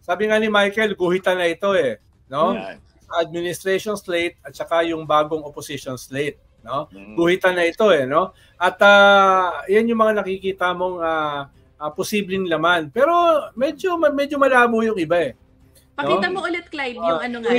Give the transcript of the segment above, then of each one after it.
Sabi nga ni Michael, guhitan na ito eh, no? Yan. Administration slate at saka yung bagong opposition slate, no? Guhitan na ito eh, no? At yan yung mga nakikita mong posibleng laman. Pero medyo malabo yung iba eh. Pakita mo ulit, Clyde, yung ano nga,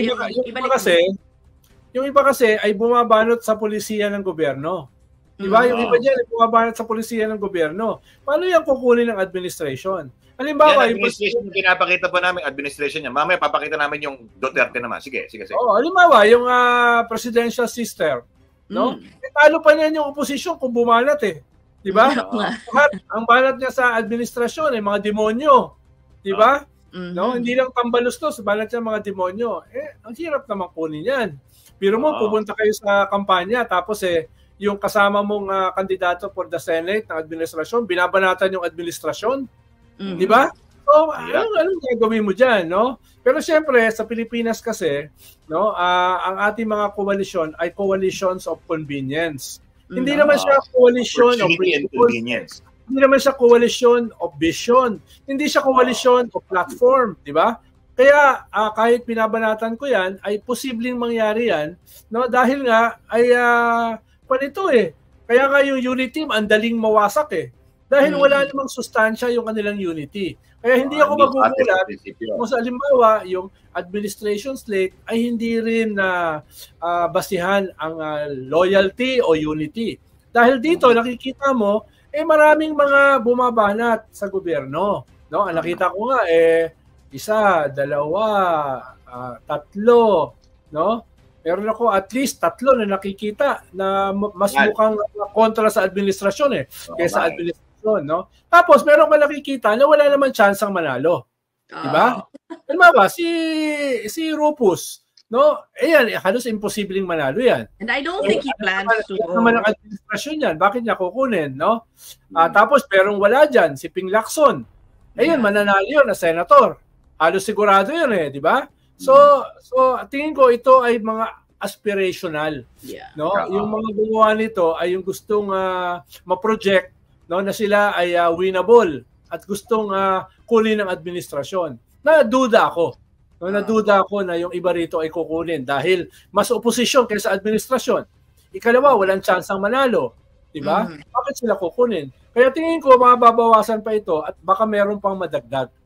yung iba kasi ay bumabanot sa pulisiya ng gobyerno. Diba? Yung iba dyan ay bumabanot sa pulisiya ng gobyerno. Paano yan kukunin ng administration? Halimbawa, yan, administration yung pinapakita po namin, administration niya. Mamaya papakita namin yung Duterte naman. Sige. Oo, halimbawa, yung presidential sister, no? Talo pa niyan yung oposisyon kung bumanat eh. Diba? Ang banat niya sa administrasyon ay mga demonyo. Diba? No, hindi lang tambalustos, banat niya mga demonyo. Ang hirap naman kunin yan. Pero mo, pupunta kayo sa kampanya, tapos yung kasama mong kandidato for the Senate ng administrasyon, binabanatan yung administrasyon. Di ba? So, anong gagawin mo dyan, no? Pero siyempre, sa Pilipinas kasi, no, ang ating mga koalisyon ay coalitions of convenience. Hindi naman siya coalition of convenience. Hindi naman siya coalition of vision. Hindi siya coalition of platform, di ba? Kaya kahit pinabanatan ko yan, ay posibleng mangyari yan, no? Dahil nga ay panito eh. Kaya nga yung unity, ang daling mawasak eh. Dahil wala namang sustansya yung kanilang unity. Kaya hindi ako magugulat kung sa halimbawa, yung administration slate ay hindi rin basihan ang loyalty o unity. Dahil dito, nakikita mo, maraming mga bumabanat sa gobyerno. No? Ang nakita ko nga, isa, dalawa, tatlo, no? Meron ako at least 3 na nakikita na mas mukhang kontra sa administrasyon kaysa administrasyon, no? Tapos meron ka nakikita na wala naman chance ang manalo. Di ba? Halimbawa, si Rufus, no? Yan, halos imposibleng manalo yan. And I don't think he plans to. Naman ang administrasyon yan, bakit niya kukunin, no? Tapos perong wala dyan, si Ping Lacson. Ayun, mananalo yun na senator. Halos sigurado yun di ba? So tingin ko ito ay mga aspirational, no? Yung mga gumawa nito ay yung gustong ma-project, no, na sila ay winnable at gustong kunin ng administrasyon. Naduda ako. No, naduda ako na yung iba rito ay kukunin dahil mas oposisyon kaysa administrasyon. Ikalawa, walang chance ang manalo, di ba? Bakit sila kukunin? Kaya tingin ko mababawasan pa ito at baka meron pang madagdag.